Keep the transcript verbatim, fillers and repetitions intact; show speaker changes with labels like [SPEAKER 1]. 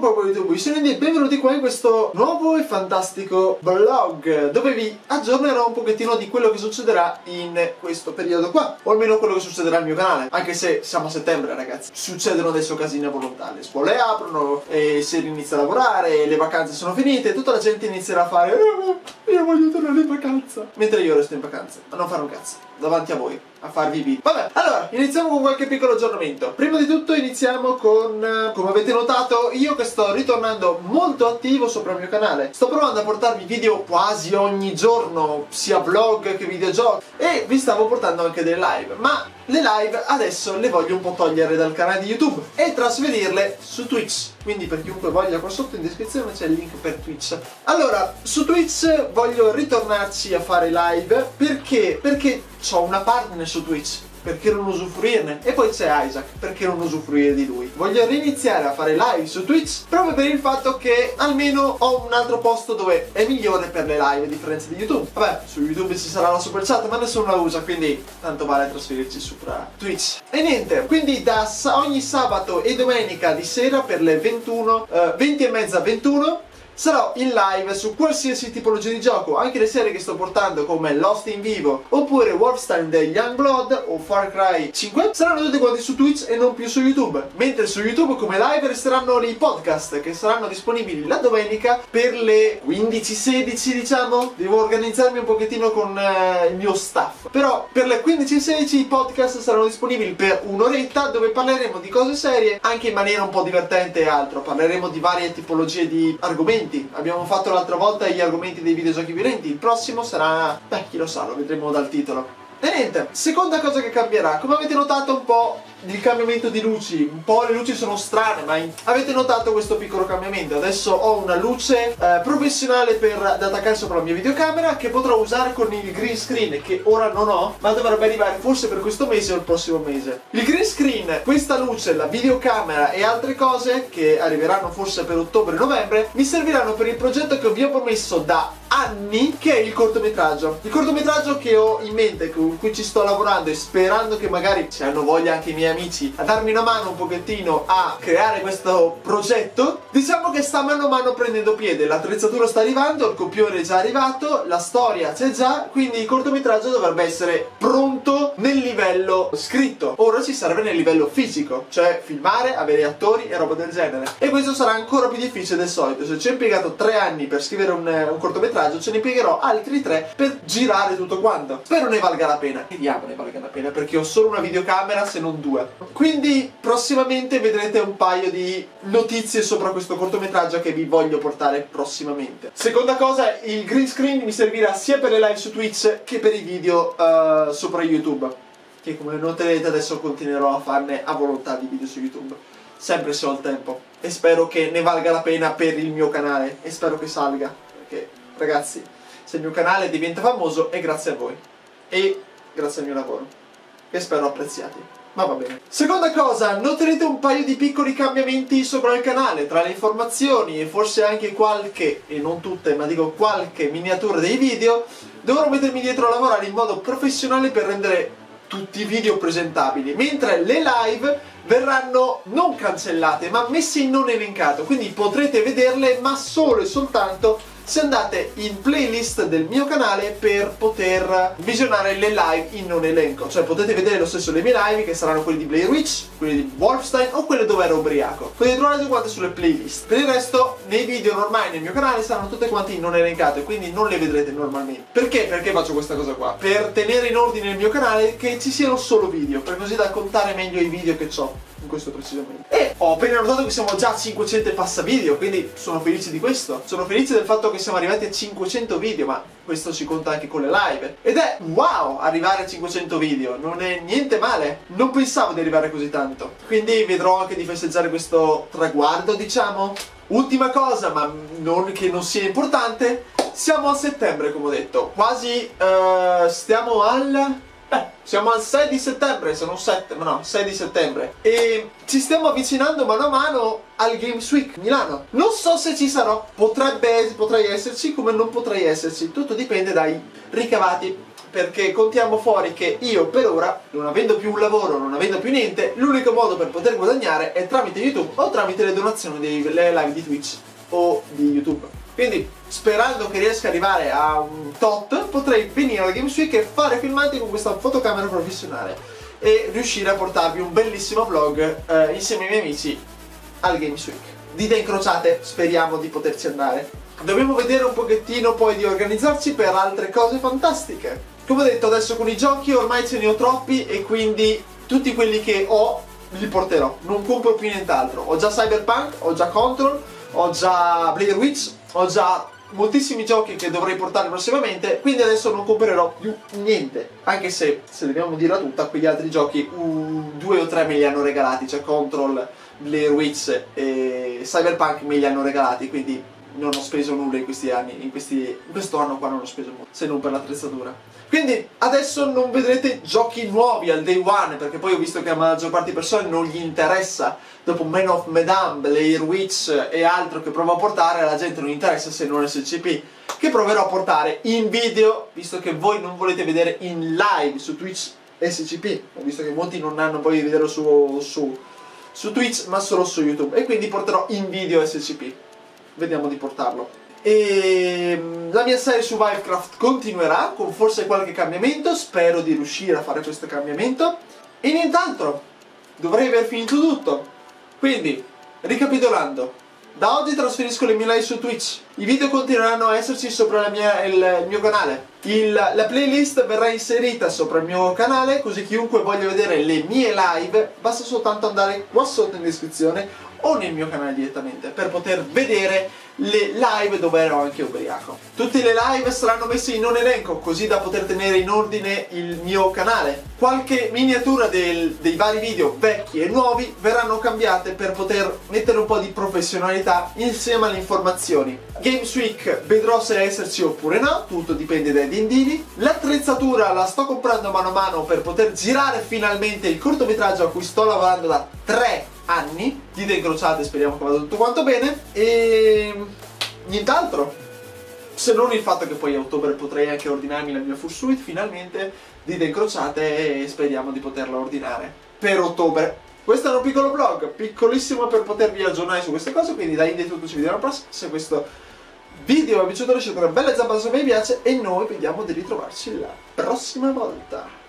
[SPEAKER 1] popolo YouTube, io sono Indy e benvenuti qua in questo nuovo e fantastico vlog dove vi aggiornerò un pochettino di quello che succederà in questo periodo qua, o almeno quello che succederà al mio canale, anche se siamo a settembre ragazzi, succedono adesso casine a volontà, le scuole aprono, e si inizia a lavorare, le vacanze sono finite, tutta la gente inizierà a fare eh, io voglio tornare in vacanza, mentre io resto in vacanza a non fare un cazzo davanti a voi, a farvi video. Vabbè, allora, iniziamo con qualche piccolo aggiornamento. Prima di tutto iniziamo con, come avete notato, io che sto ritornando molto attivo sopra il mio canale. Sto provando a portarvi video quasi ogni giorno, sia vlog che videogiochi, e vi stavo portando anche delle live, ma le live adesso le voglio un po' togliere dal canale di YouTube e trasferirle su Twitch. Quindi per chiunque voglia, qua sotto in descrizione c'è il link per Twitch. Allora, su Twitch voglio ritornarci a fare live perché? Perché ho una partner su Twitch, perché non usufruirne? E poi c'è Isaac, perché non usufruire di lui? Voglio riniziare a fare live su Twitch proprio per il fatto che almeno ho un altro posto dove è migliore per le live a differenza di YouTube. Vabbè, su YouTube ci sarà la super chat ma nessuno la usa, quindi tanto vale trasferirci sopra Twitch. E niente, quindi da ogni sabato e domenica di sera per le ventuno, eh, venti e mezza ventuno sarò in live su qualsiasi tipologia di gioco, anche le serie che sto portando come Lost in Vivo oppure Wolfenstein The Youngblood o Far Cry cinque saranno tutti quanti su Twitch e non più su YouTube, mentre su YouTube come live resteranno i podcast che saranno disponibili la domenica per le quindici sedici, diciamo. Devo organizzarmi un pochettino con eh, il mio staff, però per le quindici sedici i podcast saranno disponibili per un'oretta dove parleremo di cose serie anche in maniera un po' divertente e altro. Parleremo di varie tipologie di argomenti. Abbiamo fatto l'altra volta gli argomenti dei videogiochi violenti, il prossimo sarà, beh, chi lo sa, lo vedremo dal titolo. E niente, seconda cosa che cambierà, come avete notato un po' il cambiamento di luci, un po' le luci sono strane, ma in... avete notato questo piccolo cambiamento? Adesso ho una luce eh, professionale per da attaccare sopra la mia videocamera che potrò usare con il green screen che ora non ho, ma dovrebbe arrivare forse per questo mese o il prossimo mese. Il green screen, questa luce, la videocamera e altre cose che arriveranno forse per ottobre-novembre mi serviranno per il progetto che vi ho promesso da anni, che è il cortometraggio. Il cortometraggio che ho in mente, con cui ci sto lavorando e sperando che magari se hanno voglia anche i miei amici a darmi una mano un pochettino a creare questo progetto, diciamo che sta mano a mano prendendo piede. L'attrezzatura sta arrivando, il copione è già arrivato, la storia c'è già, quindi il cortometraggio dovrebbe essere pronto nel livello scritto. Ora ci serve nel livello fisico, cioè filmare, avere attori e roba del genere, e questo sarà ancora più difficile del solito. Se ci ho impiegato tre anni per scrivere un, un cortometraggio, ce ne impiegherò altri tre per girare tutto quanto. Spero ne valga la pena, vediamo ne valga la pena, perché ho solo una videocamera se non due. Quindi prossimamente vedrete un paio di notizie sopra questo cortometraggio che vi voglio portare prossimamente. Seconda cosa, il green screen mi servirà sia per le live su Twitch che per i video uh, sopra YouTube, che come noterete adesso continuerò a farne a volontà di video su YouTube, sempre se ho il tempo, e spero che ne valga la pena per il mio canale e spero che salga, perché ragazzi, se il mio canale diventa famoso è grazie a voi e grazie al mio lavoro, che spero apprezziati. Ma va bene. Seconda cosa, noterete un paio di piccoli cambiamenti sopra il canale, tra le informazioni e forse anche qualche, e non tutte, ma dico qualche miniatura dei video. Dovrò mettermi dietro a lavorare in modo professionale per rendere tutti i video presentabili, mentre le live verranno non cancellate ma messe in non elencato, quindi potrete vederle ma solo e soltanto se andate in playlist del mio canale per poter visionare le live in non elenco. Cioè potete vedere lo stesso le mie live, che saranno quelle di Blair Witch, quelle di Wolfenstein o quelle dove ero ubriaco. Potete trovare tutte quante sulle playlist. Per il resto nei video normali nel mio canale saranno tutte quante in non elencato, quindi non le vedrete normalmente. Perché? Perché faccio questa cosa qua? Per tenere in ordine il mio canale, che ci siano solo video, per così da contare meglio i video che ho in questo precisamente. E ho appena notato che siamo già a cinquecento e passa video, quindi sono felice di questo. Sono felice del fatto che siamo arrivati a cinquecento video, ma questo si conta anche con le live. Ed è wow, arrivare a cinquecento video, non è niente male. Non pensavo di arrivare così tanto, quindi vedrò anche di festeggiare questo traguardo, diciamo. Ultima cosa, ma non che non sia importante, siamo a settembre, come ho detto. Quasi uh, stiamo al... Beh, siamo al sei di settembre, sono sette, ma no, sei di settembre. E ci stiamo avvicinando mano a mano al Games Week Milano. Non so se ci sarò, potrebbe, potrei esserci come non potrei esserci, tutto dipende dai ricavati perché contiamo fuori che io per ora, non avendo più un lavoro, non avendo più niente, l'unico modo per poter guadagnare è tramite YouTube o tramite le donazioni delle live di Twitch o di YouTube. Quindi, sperando che riesca ad arrivare a un tot, potrei venire alla Games Week e fare filmati con questa fotocamera professionale e riuscire a portarvi un bellissimo vlog eh, insieme ai miei amici al Games Week. Dita incrociate, speriamo di poterci andare. Dobbiamo vedere un pochettino poi di organizzarci per altre cose fantastiche. Come ho detto, adesso con i giochi ormai ce ne ho troppi e quindi tutti quelli che ho li porterò, non compro più nient'altro. Ho già Cyberpunk, ho già Control, ho già Blair Witch, ho già moltissimi giochi che dovrei portare prossimamente, quindi adesso non comprerò più niente. Anche se, se dobbiamo dirla tutta, quegli altri giochi uh, due o tre me li hanno regalati, cioè Control, Blair Witch e Cyberpunk me li hanno regalati, quindi non ho speso nulla in questi anni, in, questi, in questo anno qua non ho speso nulla, se non per l'attrezzatura. Quindi adesso non vedrete giochi nuovi al day one, perché poi ho visto che a maggior parte di persone non gli interessa. Dopo Man of Medan, Blair Witch e altro che provo a portare, alla gente non interessa se non S C P, che proverò a portare in video, visto che voi non volete vedere in live su Twitch S C P, visto che molti non hanno voglia di vederlo su, su, su Twitch ma solo su YouTube, e quindi porterò in video S C P. Vediamo di portarlo. E la mia serie su Vivecraft continuerà con forse qualche cambiamento, spero di riuscire a fare questo cambiamento e nient'altro, dovrei aver finito tutto. Quindi, ricapitolando, da oggi trasferisco le mie live su Twitch, i video continueranno a esserci sopra la mia, il, il mio canale, il, la playlist verrà inserita sopra il mio canale, così chiunque voglia vedere le mie live basta soltanto andare qua sotto in descrizione o nel mio canale direttamente per poter vedere le live dove ero anche ubriaco. Tutte le live saranno messe in un elenco così da poter tenere in ordine il mio canale. Qualche miniatura del, dei vari video vecchi e nuovi verranno cambiate per poter mettere un po' di professionalità insieme alle informazioni. Games Week vedrò se esserci oppure no, tutto dipende dai dindini. L'attrezzatura la sto comprando mano a mano per poter girare finalmente il cortometraggio a cui sto lavorando da tre anni, dita incrociate, speriamo che vada tutto quanto bene e nient'altro, se non il fatto che poi a ottobre potrei anche ordinarmi la mia Fursuit finalmente, dita incrociate, e speriamo di poterla ordinare per ottobre. Questo è un piccolo vlog, piccolissimo per potervi aggiornare su queste cose, quindi da Indie è tutto, ci vediamo alla prossima. Se questo video vi è piaciuto lasciate una bella zampa se vi piace e noi vediamo di ritrovarci la prossima volta.